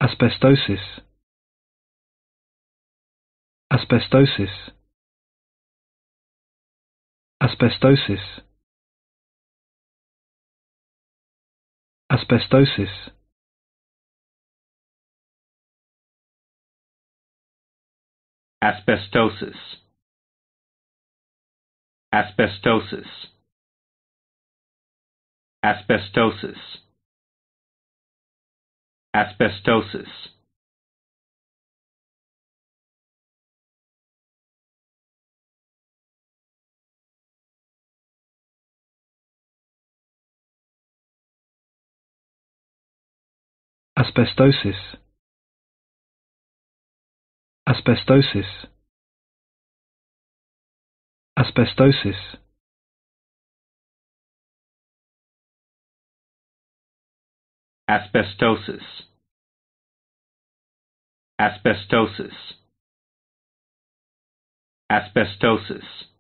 asbestosis, asbestosis, asbestosis, asbestosis, asbestosis, asbestosis, asbestosis, asbestosis, asbestosis, asbestosis, asbestosis, asbestosis, asbestosis, asbestosis.